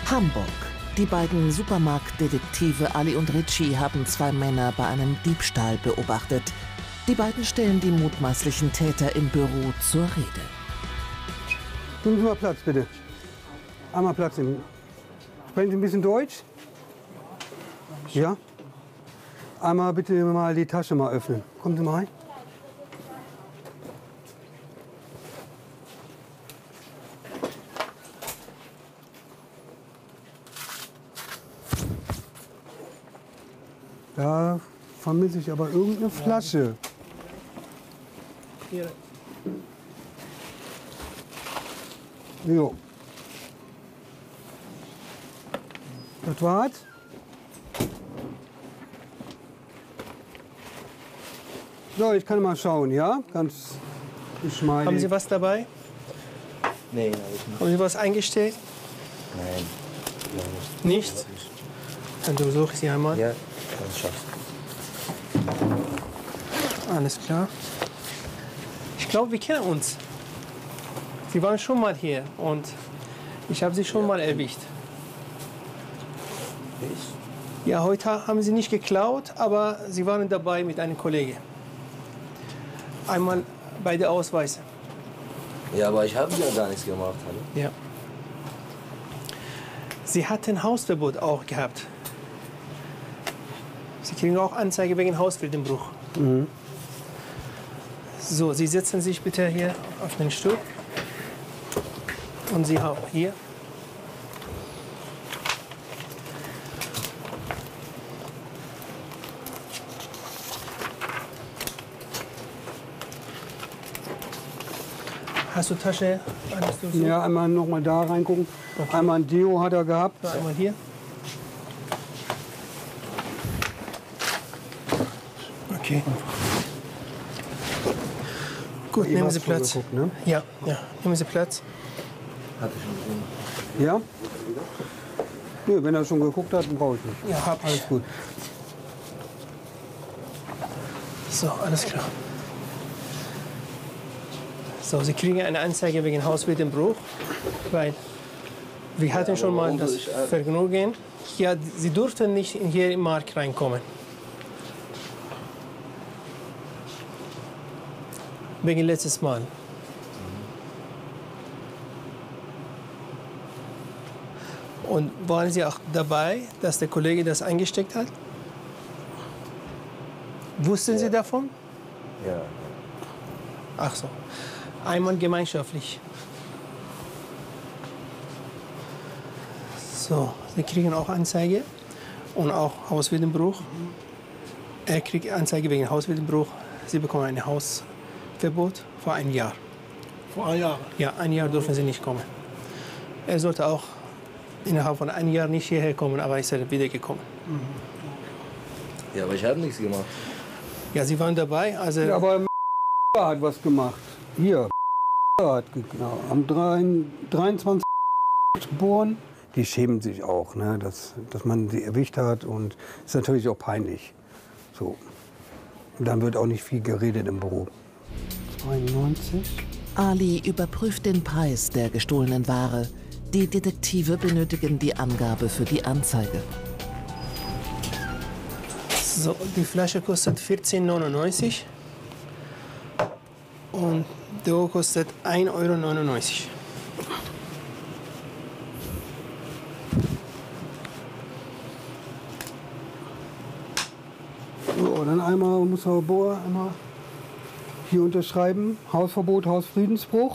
Hamburg. Die beiden Supermarktdetektive Ali und Richie haben zwei Männer bei einem Diebstahl beobachtet. Die beiden stellen die mutmaßlichen Täter im Büro zur Rede. Nehmen Sie mal Platz, bitte. Einmal Platz nehmen. Sprechen Sie ein bisschen Deutsch? Ja? Einmal bitte mal die Tasche mal öffnen. Kommen Sie mal rein. Da vermisse ich aber irgendeine Flasche. Hier. Jo. Das war's? So, ich kann mal schauen, ja? Ganz geschmeidig. Haben Sie was dabei? Nein, habe ich nicht. Haben Sie was eingestellt? Nein. Nichts? Dann durchsuche ich Sie einmal. Ja, das schaffst Alles klar. Ich glaube, wir kennen uns. Sie waren schon mal hier und ich habe Sie schon mal erwischt. du. Ja, heute haben Sie nicht geklaut, aber Sie waren dabei mit einem Kollegen. Einmal beide Ausweise. Ja, aber ich habe ja gar nichts gemacht. Hallo? Ja. Sie hatten Hausverbot auch gehabt. Sie kriegen auch Anzeige wegen Hausfriedensbruch. Mhm. So, Sie setzen sich bitte hier auf den Stuhl. Und Sie auch hier. Hast du Tasche? Alles durchsucht? Ja, einmal noch mal da reingucken. Einmal ein Deo hat er gehabt. So, einmal hier. Okay. Gut, nehmen Sie Platz. Geguckt, ne? Ja, ja, nehmen Sie Platz. Hatte ich schon gesehen. Ja? Nö, wenn er schon geguckt hat, dann brauche ich nicht. Ja, hab ich. Alles gut. So, alles klar. So, Sie kriegen eine Anzeige wegen Hausfriedensbruch, weil wir hatten schon mal das Vergnügen. Ja, Sie durften nicht hier im Markt reinkommen. Wegen letztes Mal. Und waren Sie auch dabei, dass der Kollege das eingesteckt hat? Wussten Sie davon? Ja. Ach so. Einmal gemeinschaftlich. So, Sie kriegen auch Anzeige und auch Hausfriedensbruch. Er kriegt Anzeige wegen Hausfriedensbruch. Sie bekommen ein Hausverbot für ein Jahr. Vor einem Jahr. Ja, ein Jahr dürfen Sie nicht kommen. Er sollte auch innerhalb von einem Jahr nicht hierher kommen, aber ist er wieder gekommen. Ja, aber ich habe nichts gemacht. Ja, Sie waren dabei, also Ja, aber hat was gemacht. Hier. Hat genau, am 23. geboren. Die schämen sich auch, ne, dass man sie erwischt hat. Und ist natürlich auch peinlich. So. Und dann wird auch nicht viel geredet im Büro. 92. Ali überprüft den Preis der gestohlenen Ware. Die Detektive benötigen die Angabe für die Anzeige. so, die Flasche kostet 14,99 € und der kostet 1,99 €. So, dann einmal muss Herr Bohr einmal hier unterschreiben. Hausverbot, Hausfriedensbruch.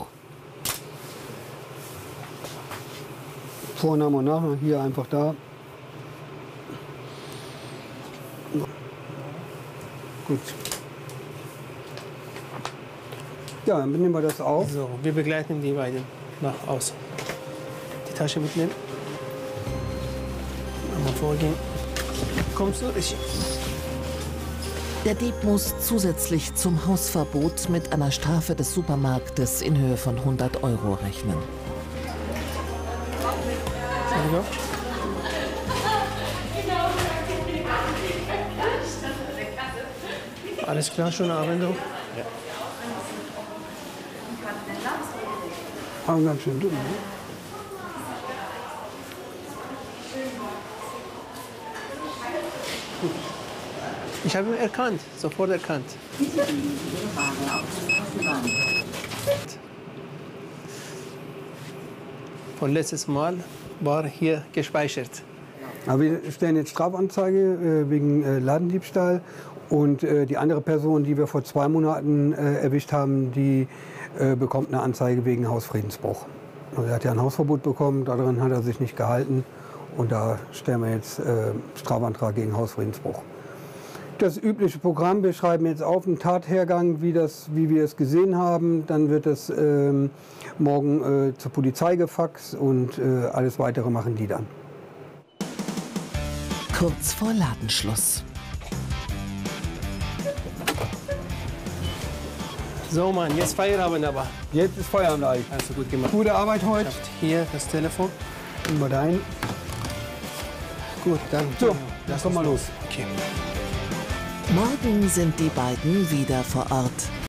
Vorname und Nachname hier einfach da. Gut. Ja, dann nehmen wir das auf. So, wir begleiten die beiden nach außen. Die Tasche mitnehmen. Einmal vorgehen. Kommst du? Ich. Der Dieb muss zusätzlich zum Hausverbot mit einer Strafe des Supermarktes in Höhe von 100 € rechnen. Entschuldigung. Alles klar, schönen Abend noch. Aber ganz schön dünn, ne? Ich habe ihn erkannt, sofort erkannt. Von letztes Mal war hier gespeichert. Aber wir stellen jetzt Strafanzeige wegen Ladendiebstahl. Und die andere Person, die wir vor 2 Monaten erwischt haben, die bekommt eine Anzeige wegen Hausfriedensbruch. Also er hat ja ein Hausverbot bekommen, daran hat er sich nicht gehalten. Und da stellen wir jetzt Strafantrag gegen Hausfriedensbruch. Das übliche Programm, wir schreiben jetzt auf einen Tathergang, wie wir es gesehen haben. Dann wird es morgen zur Polizei gefaxt und alles Weitere machen die dann. Kurz vor Ladenschluss. So Mann, jetzt Feierabend aber. Jetzt ist Feierabend eigentlich. Also gut gemacht. Gute Arbeit heute. Hier das Telefon. Mal dahin. Gut, dann So, lass doch mal los. Okay. Morgen sind die beiden wieder vor Ort.